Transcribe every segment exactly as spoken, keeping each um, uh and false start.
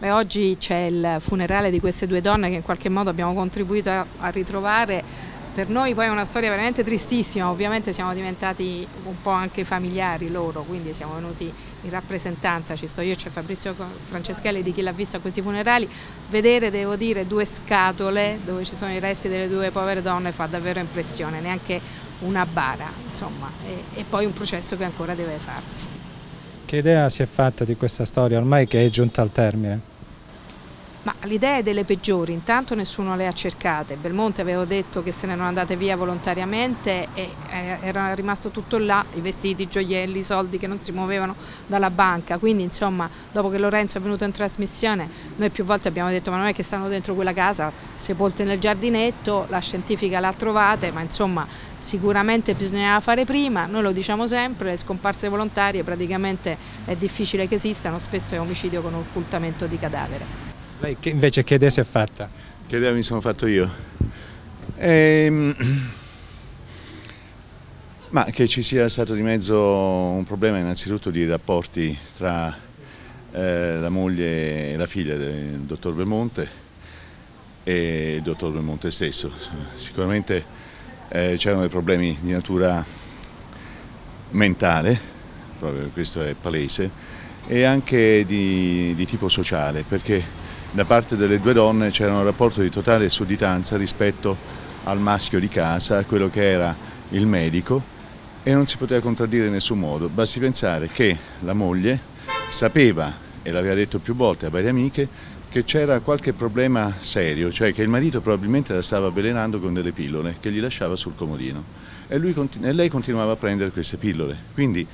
Beh, oggi c'è il funerale di queste due donne che in qualche modo abbiamo contribuito a, a ritrovare. Per noi poi è una storia veramente tristissima, ovviamente siamo diventati un po' anche familiari loro, quindi siamo venuti in rappresentanza, ci sto io e c'è Fabrizio Franceschelli di Chi l'ha visto a questi funerali. Vedere, devo dire, due scatole dove ci sono i resti delle due povere donne fa davvero impressione, neanche una bara, insomma, e, e poi un processo che ancora deve farsi. Che idea si è fatta di questa storia ormai che è giunta al termine? Ma l'idea è delle peggiori, intanto nessuno le ha cercate. Belmonte aveva detto che se ne erano andate via volontariamente e era rimasto tutto là, i vestiti, i gioielli, i soldi che non si muovevano dalla banca, quindi insomma dopo che Lorenzo è venuto in trasmissione noi più volte abbiamo detto ma non è che stanno dentro quella casa sepolte nel giardinetto, la scientifica l'ha trovate, ma insomma sicuramente bisognava fare prima, noi lo diciamo sempre, le scomparse volontarie praticamente è difficile che esistano, spesso è omicidio con occultamento di cadavere. Lei che invece che idea si è fatta? Che idea mi sono fatto io? Ehm, ma che ci sia stato di mezzo un problema innanzitutto di rapporti tra eh, la moglie e la figlia del dottor Belmonte e il dottor Belmonte stesso. Sicuramente eh, c'erano dei problemi di natura mentale, proprio questo è palese, e anche di, di tipo sociale, perché da parte delle due donne c'era un rapporto di totale sudditanza rispetto al maschio di casa, a quello che era il medico, e non si poteva contraddire in nessun modo. Basti pensare che la moglie sapeva, e l'aveva detto più volte a varie amiche, che c'era qualche problema serio, cioè che il marito probabilmente la stava avvelenando con delle pillole che gli lasciava sul comodino e, lui, e lei continuava a prendere queste pillole. Quindi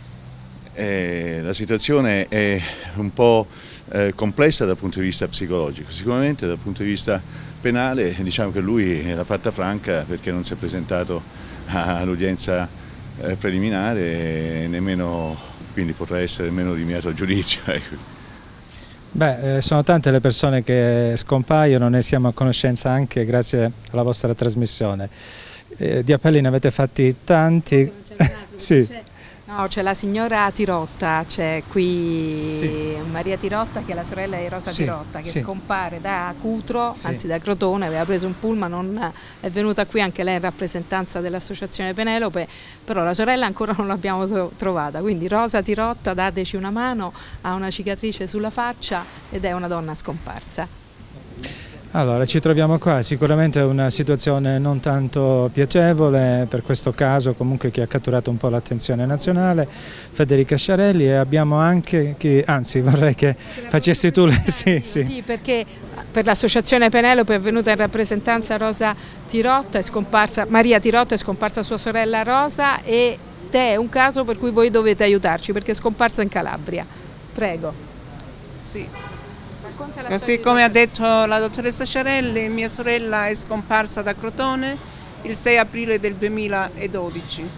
eh, la situazione è un po' Eh, complessa dal punto di vista psicologico, sicuramente dal punto di vista penale diciamo che lui l'ha fatta franca perché non si è presentato all'udienza eh, preliminare e nemmeno, quindi potrà essere nemmeno rinviato a giudizio. Ecco. Beh, eh, sono tante le persone che scompaiono, ne siamo a conoscenza anche grazie alla vostra trasmissione. Eh, di appelli ne avete fatti tanti. Sì. No, c'è la signora Tirotta, c'è qui sì. Maria Tirotta che è la sorella di Rosa sì, Tirotta che sì. scompare da Cutro, sì. anzi da Crotone, aveva preso un pullman, non è venuta qui anche lei in rappresentanza dell'associazione Penelope, però la sorella ancora non l'abbiamo trovata, quindi Rosa Tirotta dateci una mano, ha una cicatrice sulla faccia ed è una donna scomparsa. Allora, ci troviamo qua, sicuramente è una situazione non tanto piacevole per questo caso comunque che ha catturato un po' l'attenzione nazionale, Federica Sciarelli, e abbiamo anche, chi, anzi vorrei che facessi tu le... Sì, sì. Sì, perché per l'associazione Penelope è venuta in rappresentanza Rosa Tirotta, è scomparsa, Maria Tirotta, è scomparsa sua sorella Rosa ed è un caso per cui voi dovete aiutarci perché è scomparsa in Calabria. Prego. Sì. Così come ha detto la dottoressa Sciarelli, mia sorella è scomparsa da Crotone il sei aprile del duemiladodici.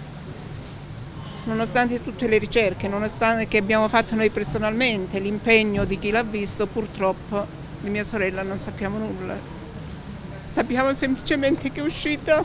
Nonostante tutte le ricerche, nonostante che abbiamo fatto noi personalmente, l'impegno di Chi l'ha visto, purtroppo di mia sorella non sappiamo nulla. Sappiamo semplicemente che è uscita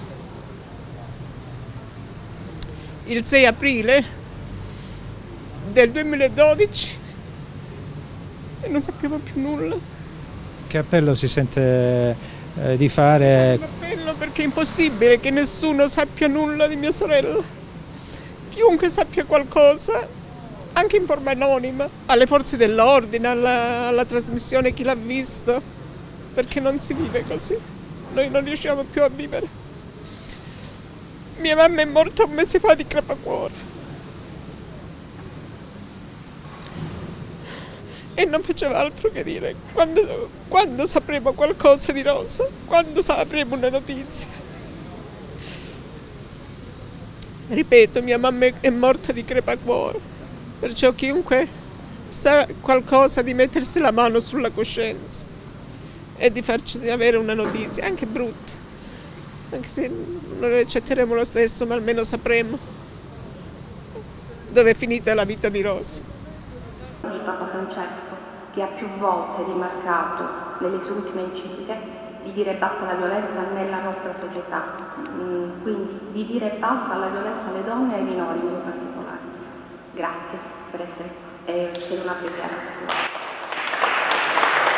il sei aprile del duemiladodici. E non sappiamo più nulla. Che appello si sente eh, di fare? Un appello perché è impossibile che nessuno sappia nulla di mia sorella. Chiunque sappia qualcosa, anche in forma anonima, alle forze dell'ordine, alla, alla trasmissione Chi l'ha visto, perché non si vive così. Noi non riusciamo più a vivere. Mia mamma è morta un mese fa di crepacuore. E non faceva altro che dire quando, quando sapremo qualcosa di Rosa, quando sapremo una notizia. Ripeto, mia mamma è morta di crepacuore, perciò chiunque sa qualcosa di mettersi la mano sulla coscienza e di farci avere una notizia, anche brutta, anche se non le accetteremo lo stesso, ma almeno sapremo dove è finita la vita di Rosa. Di Papa Francesco, che ha più volte rimarcato nelle sue ultime encicliche di dire basta alla violenza nella nostra società, quindi di dire basta alla violenza alle donne e ai minori in modo particolare. Grazie per essere qui e chiedo una preghiera.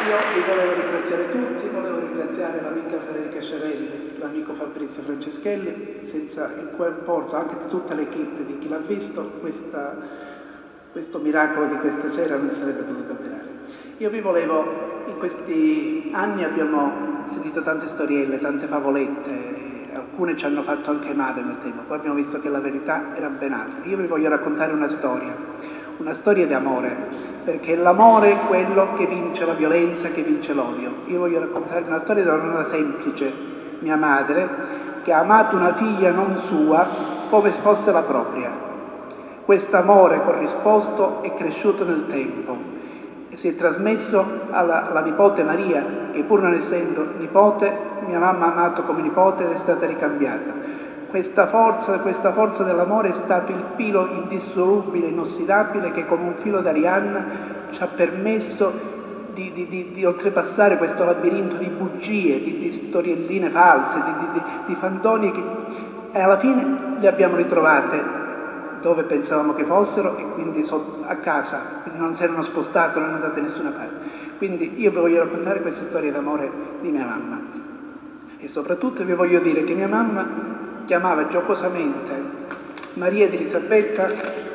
Io vi volevo ringraziare tutti, volevo ringraziare l'amica Federica Sciarelli, l'amico Fabrizio Franceschelli, senza il cui apporto, anche di tutta l'equipe, di chi l'ha visto, questa, questo miracolo di questa sera non sarebbe potuto avvenire. Io vi volevo, in questi anni abbiamo sentito tante storielle, tante favolette, alcune ci hanno fatto anche male nel tempo, poi abbiamo visto che la verità era ben altra. Io vi voglio raccontare una storia, una storia di amore, perché l'amore è quello che vince la violenza, che vince l'odio. Io voglio raccontare una storia di una donna semplice, mia madre, che ha amato una figlia non sua come se fosse la propria. Questo amore corrisposto è cresciuto nel tempo e si è trasmesso alla, alla nipote Maria, che pur non essendo nipote, mia mamma ha amato come nipote ed è stata ricambiata. Questa forza, questa forza dell'amore è stato il filo indissolubile, inossidabile, che come un filo d'Arianna ci ha permesso di, di, di, di oltrepassare questo labirinto di bugie, di, di storielline false, di, di, di fandonie che e alla fine le abbiamo ritrovate dove pensavamo che fossero e quindi sono a casa, non si erano spostate, non erano andate da nessuna parte. Quindi io vi voglio raccontare questa storia d'amore di mia mamma e soprattutto vi voglio dire che mia mamma chiamava giocosamente Maria ed Elisabetta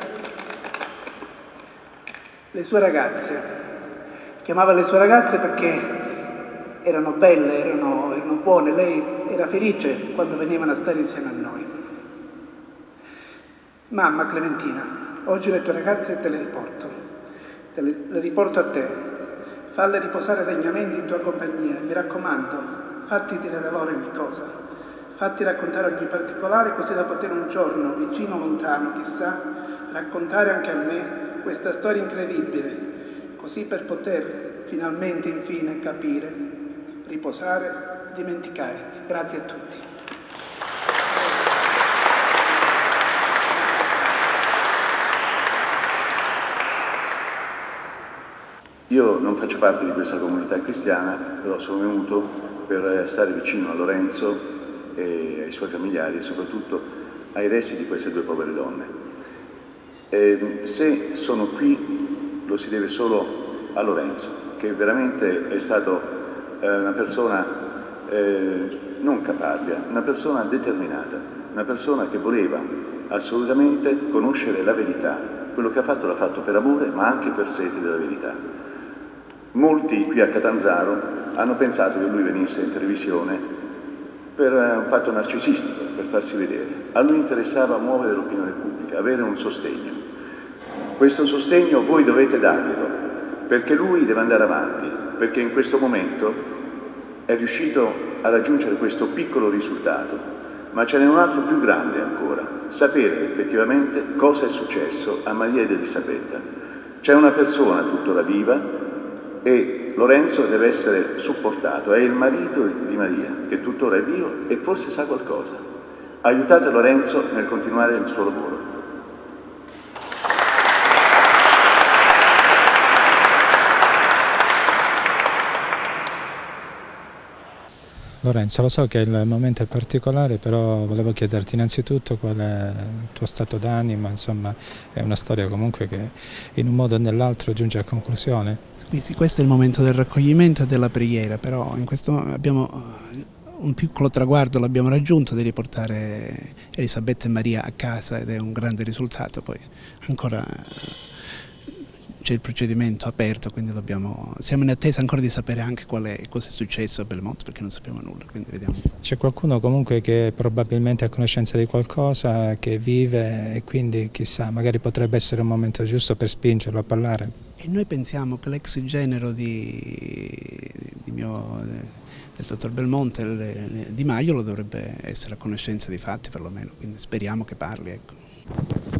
le sue ragazze, chiamava le sue ragazze perché erano belle, erano, erano buone, lei era felice quando venivano a stare insieme a noi. Mamma Clementina, oggi le tue ragazze te le riporto, te le, le riporto a te, falle riposare degnamente in tua compagnia, mi raccomando, fatti dire da loro ogni cosa, fatti raccontare ogni particolare così da poter un giorno, vicino o lontano, chissà, raccontare anche a me questa storia incredibile, così per poter finalmente, infine, capire, riposare, dimenticare. Grazie a tutti. Io non faccio parte di questa comunità cristiana, però sono venuto per stare vicino a Lorenzo e ai suoi familiari e soprattutto ai resti di queste due povere donne. E se sono qui lo si deve solo a Lorenzo, che veramente è stato eh, una persona eh, non caparbia, una persona determinata, una persona che voleva assolutamente conoscere la verità. Quello che ha fatto l'ha fatto per amore ma anche per sete della verità. Molti qui a Catanzaro hanno pensato che lui venisse in televisione per un fatto narcisistico, per farsi vedere. A lui interessava muovere l'opinione pubblica, avere un sostegno. Questo sostegno voi dovete darglielo, perché lui deve andare avanti, perché in questo momento è riuscito a raggiungere questo piccolo risultato, ma ce n'è un altro più grande ancora, sapere effettivamente cosa è successo a Maria ed Elisabetta. C'è una persona tuttora viva e Lorenzo deve essere supportato, è il marito di Maria, che tuttora è vivo e forse sa qualcosa. Aiutate Lorenzo nel continuare il suo lavoro. Lorenzo, lo so che il momento è particolare, però volevo chiederti innanzitutto qual è il tuo stato d'animo, insomma è una storia comunque che in un modo o nell'altro giunge a conclusione. Quindi questo è il momento del raccoglimento e della preghiera, però in questo abbiamo un piccolo traguardo, l'abbiamo raggiunto, di riportare Elisabetta e Maria a casa ed è un grande risultato, poi ancora c'è il procedimento aperto, quindi dobbiamo, siamo in attesa ancora di sapere anche qual è, cosa è successo a Belmonte, perché non sappiamo nulla, quindi vediamo. C'è qualcuno comunque che probabilmente è a conoscenza di qualcosa, che vive e quindi chissà, magari potrebbe essere un momento giusto per spingerlo a parlare? E noi pensiamo che l'ex genero di, di mio, del dottor Belmonte, Di Maio, lo dovrebbe essere a conoscenza dei fatti perlomeno, quindi speriamo che parli, ecco.